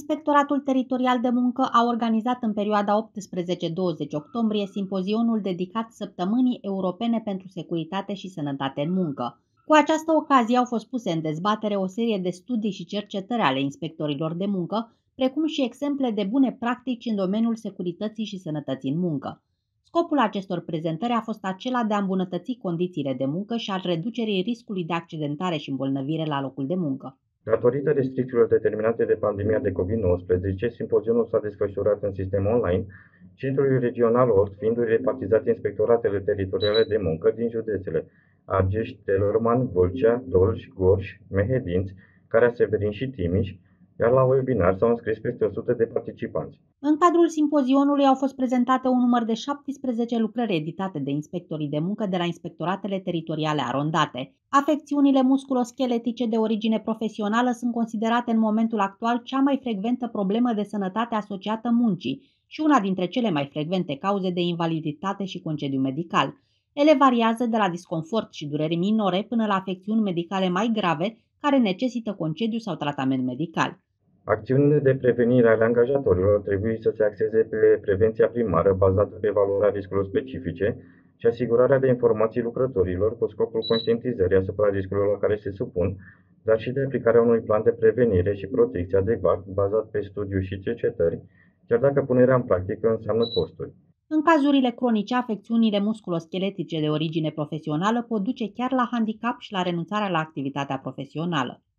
Inspectoratul Teritorial de Muncă a organizat în perioada 18-20 octombrie simpozionul dedicat Săptămânii Europene pentru Securitate și Sănătate în Muncă. Cu această ocazie au fost puse în dezbatere o serie de studii și cercetări ale inspectorilor de muncă, precum și exemple de bune practici în domeniul securității și sănătății în muncă. Scopul acestor prezentări a fost acela de a îmbunătăți condițiile de muncă și al reducerii riscului de accidentare și îmbolnăvire la locul de muncă. Datorită restricțiilor determinate de pandemia de COVID-19, simpozionul s-a desfășurat în sistem online, Centrul Regional Olt fiindu-i repartizate inspectoratele teritoriale de muncă din județele Argeș, Telorman, Vâlcea, Dolj, Gorj, Mehedinți, Caraseverin și Timiș, iar la webinar s-au înscris peste 100 de participanți. În cadrul simpozionului au fost prezentate un număr de 17 lucrări editate de inspectorii de muncă de la inspectoratele teritoriale arondate. Afecțiunile musculoscheletice de origine profesională sunt considerate în momentul actual cea mai frecventă problemă de sănătate asociată muncii și una dintre cele mai frecvente cauze de invaliditate și concediu medical. Ele variază de la disconfort și dureri minore până la afecțiuni medicale mai grave care necesită concediu sau tratament medical. Acțiunile de prevenire ale angajatorilor trebuie să se axeze pe prevenția primară bazată pe evaluarea riscurilor specifice și asigurarea de informații lucrătorilor cu scopul conștientizării asupra riscurilor la care se supun, dar și de aplicarea unui plan de prevenire și protecție adecvat bazat pe studiu și cercetări, chiar dacă punerea în practică înseamnă costuri. În cazurile cronice, afecțiunile musculoscheletice de origine profesională pot duce chiar la handicap și la renunțarea la activitatea profesională.